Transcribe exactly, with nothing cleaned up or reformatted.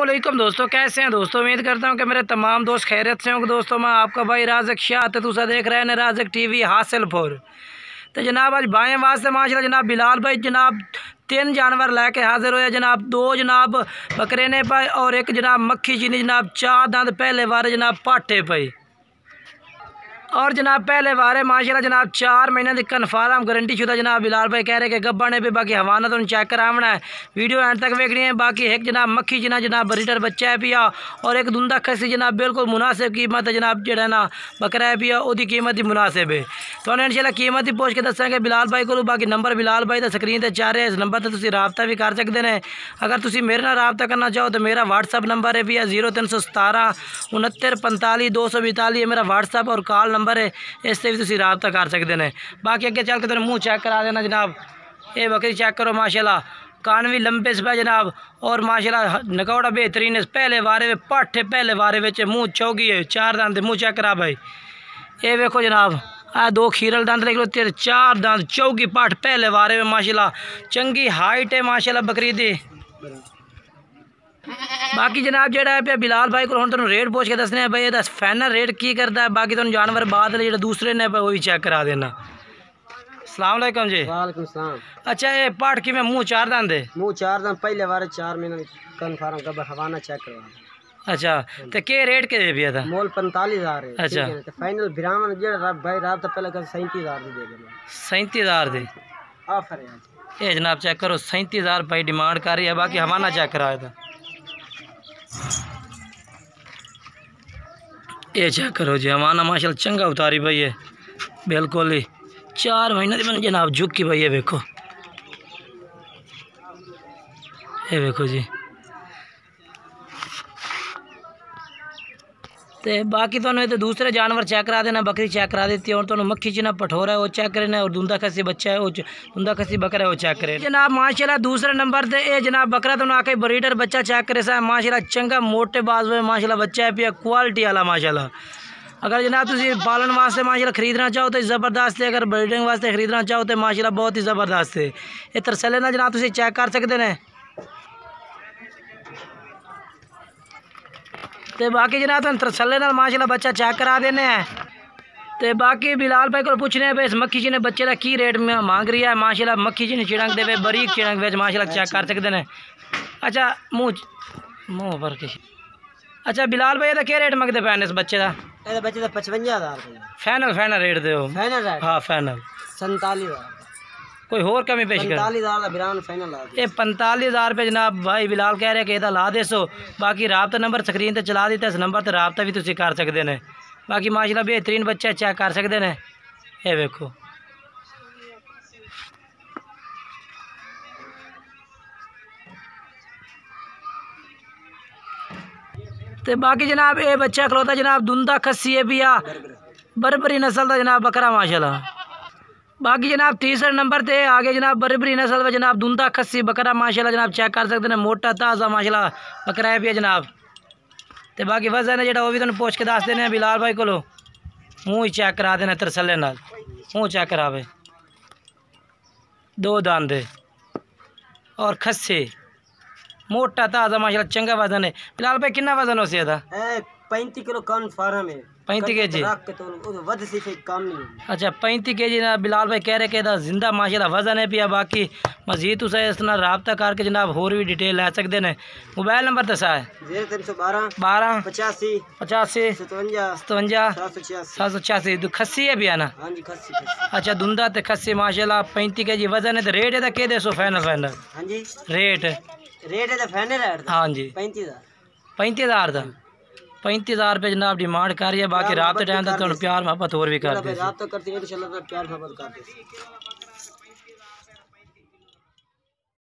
अस्सलामुअलैकुम दोस्तों, कैसे हैं दोस्तों। उम्मीद करता हूं कि मेरे तमाम दोस्त खैरियत से होंगे। दोस्तों मैं आपका भाई राज़क शाह तो तुसा देख रहे हैं राज़क टीवी हासिलपुर। तो जनाब आज बाएँ वास्ते माशाल्लाह जनाब बिलाल भाई जनाब तीन जानवर लेके हाजिर होया जनाब। दो जनाब बकरे ने पाए और एक जनाब मक्खी चीनी जनाब चार दंद पहले वारे जनाब पाठे पाई और जनाब पहले वारे माशाल्लाह जनाब चार महीने की कन्फर्म गारंटी शुदा जनाब बिलाल भाई कह रहे कि गब्बा ने भी बाकी हवाना तो चेक करावना है। वीडियो एंड तक देखनी है। बाकी एक जनाब मक्खी जना जनाब रीटर बच्चा है पिया और एक दुंदा खसी जनाब बिल्कुल मुनासिब कीमत है जनाब जो ना बकरा है पिया उसकी कीमत ही मुनासिब है। तो इंशाल्लाह कीमत ही पूछ के दसांगे बिलाल भाई को। बाकी नंबर बिलाल भाई का स्क्रीन पर चाह रहे हैं, इस नंबर पर तुम रबता भी कर सकते हैं। अगर तुम मेरे नाल रबता करना चाहो तो मेरा व्हाट्सअप नंबर है पिया जीरो तीन सौ सतारह उनहत्तर पंताली दो सौ बताली है मेरा व्हाट्सअप और कॉल नंबर है, इससे भी तुम रबता कर सकते हैं। बाकी अगे चल के तुम मुँह चेक करा देना जनाब। ये बकरी चेक करो माशाल्लाह, कान भी लंबे से जनाब और माशाल्लाह नकौड़ा बेहतरीन है। पहले वारे में पाठे पहले वारे में मुँह चौकी है चार दंद मुँह चेक करा भाई। ये देखो जनाब आ दो खीरल दंद देख लो तेरे चार दंद चौकी पाठ पहले वारे में माशाल्लाह चंगी हाइट है माशाल्लाह बकरी दी। बाकी जनाब जो है बिलाल भाई को तुम रेट पूछ के दसने भाई ये फाइनल रेट की करता है। बाकी तुम जानवर बाद जो दूसरे ने वो भी चेक करा देना। अस्सलाम वालेकुम जी। वालेकुम सलाम। अच्छा ये पाठ की में मुँह चार दंद है मुँह चार दंद पहले बार चार महीने कन्फर्म कब हवाना चेक करवा। अच्छा तो के रेट के दे पिया था मोल पैंतालीस हज़ार है। अच्छा तो फाइनल ब्राह्मण जो भाई रात तो पहले कर सैंतीस हज़ार दे देना। सैंतीस हज़ार दे ऑफर है आज। ये जनाब चेक करो सैंतीस हज़ार भाई डिमांड कर रही है। बाकी हवाना चेक कराया था। ये चेक करो जी हमारा माशाल्लाह चंगा उतारी भाई है बिल्कुल ही चार महीने की मैंने जनाब झुक की भाई है। देखो ये देखो जी। तो बाकी तो तो दूसरे जानवर चेक करा देना, बकरी चेक करा देती है और तो मक्खी चना पठोरा है वो चेक करना और दूंदा खसी बच्चा है वो दूंदा खसी बकरा है वो चेक करे जनाब। माशाल्लाह दूसरे नंबर पे ये जनाब बकरा तो आके ब्रीडर बच्चा चेक करे सा माशाल्लाह चंगा मोटे बाजू में माशाल्लाह बच्चा है पिया क्वालिटी वाला माशाल्लाह। अगर जनाब तुम पालन वास्ते माशाल्लाह खरीदना चाहो तो ज़बरदस्त है, अगर ब्रीडिंग वास्ते खरीदना चाहो तो माशाल्लाह बहुत ही ज़बरदस्त है। ये तरसले ना जनाब तुम चेक कर सकते हैं। तो बाकी जनाब तुम तरसले ना माशाल्लाह बच्चा चेक करा देने हैं। तो बाकी बिलाल भाई को पूछने हैं इस मक्खी जी ने बच्चे का की रेट में मांग रही है माशाल्लाह। मक्खी जी ने चिड़क दे बरीक चिड़क वे माशाल्लाह चेक कर सकते हैं। अच्छा मुँह मुँह भर के अच्छा बिलाल भाई का क्या रेट मंगते पे इस बच्चे का? ये बच्चे का पचवंजा हज़ार फाइनल फाइनल रेट दो। फाइनल रेट हाँ फाइनल सैंतालीस हज़ार कोई और कमी पेश कर पैंतालीस हज़ार बिरान फाइनल ये पैंतालीस हज़ार रुपये जनाब भाई बिलाल कह रहे कि इहदा ला दे सो। बाकी रबता नंबर स्क्रीन पर चला देता इस नंबर पर रबता भी तुम कर सकते हैं। बाकी माशाल्लाह बेहतरीन बच्चा चेक कर सकते हैं। ये देखो तो बाकी जनाब ये बच्चा खलोता जनाब दुंदा खस्सी है पिया बरबरी नस्ल का जनाब बकरा माशाल्लाह। बाकी जनाब तीसरे नंबर पे आगे जनाब बरबरी नस्ल में जनाब दुंदा खस्सी बकरा माशाल्लाह जनाब चेक कर सकते हैं। मोटा ताज़ा माशाल्लाह बकरा है पिया जनाब। तो बाकी वजन है जो भी तुम पूछ के दस देने बिलाल भाई को मुँह ही चेक करा देना तरसले नाल मुँह चेक करावे दो दांदे और खस्सी मोटा ताज़ा माशाल्लाह चंगा वजन है। बिलाल भाई कितना वजन हो सीधा? पैंतीस किलो कन्फर्म है पैंतीस के जी कम नहीं। अच्छा पैंतीस के जी ना बिलाल भाई कह रहे कि जिंदा माशाल्लाह वजन है पिया। बाकी मजीद उसे इस तरह रबता करके जनाब होर भी डिटेल लै सकते हैं। मोबाइल नंबर दसा है जीरो तीन सौ बारह बारह पचासी पचासी सतवंजा सतवंजा सात सौ छियासी सात सौ छियासी खस्सी है पिया ना? हाँ जी खस्सी। अच्छा दुंदा तो खस्सी माशाल्लाह पैंतीस के जी वजन है। तो रेट है के दे सो फाइनल फाइनल हाँ जी रेट रेट है फाइनल रेट हाँ जी पैंतीस हज़ार पैंतीस हज़ार का पैंतीस हज़ार रुपये जनाब डिमांड कर रही है। बाकी रात टाइम तो प्यार मोहब्बत और भी कर दे।